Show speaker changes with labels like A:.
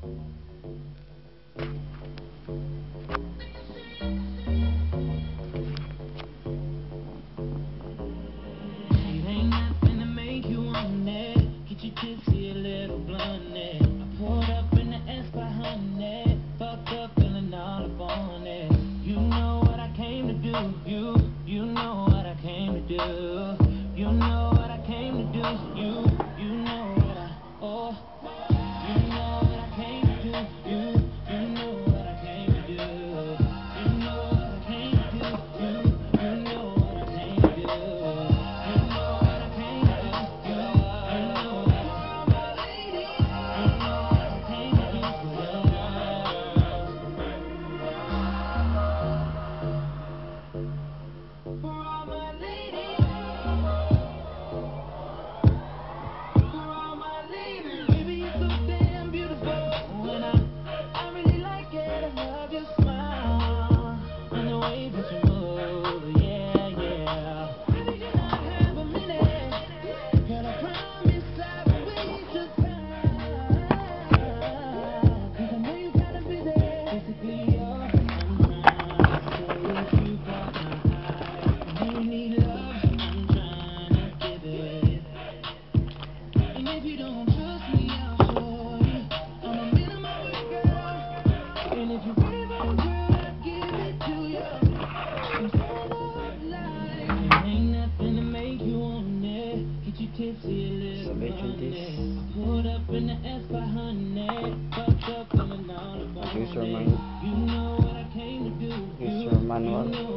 A: ain't nothing to make you want it. Get your tipsy, a little blunt it. I pulled up in the S behind it. Fucked up, feeling all up on it. You know what I came to do. You know what I came to do. You know what I came to do. You know what you know what I came to do. You know what I came to do. You know what I came to do. You know what I came to do. You know what I came to do. You know what I came to do. For all my ladies, for all my ladies, baby, you're so damn beautiful. And I really like it. I love your smile and the way that you move. Yeah, yeah. Baby, can I have a minute? Can I promise I will wait your time? 'Cause I know you gotta be there. Basically, you're so if you got my eye, and you need love, I'm trying to give it. And if you don't trust me, I'll show you. I'm a man of my word, girl. And if you really want a girl, I'll give it to you. I'm full of life. Ain't nothing to make you want it. Get you tipsy, a little blunt it. I pulled up in the S behind it. Fucked up, feeling all about
B: Producer
A: it.
B: Manuel.
A: You know what I came to do.
B: Producer Manuel.
A: You know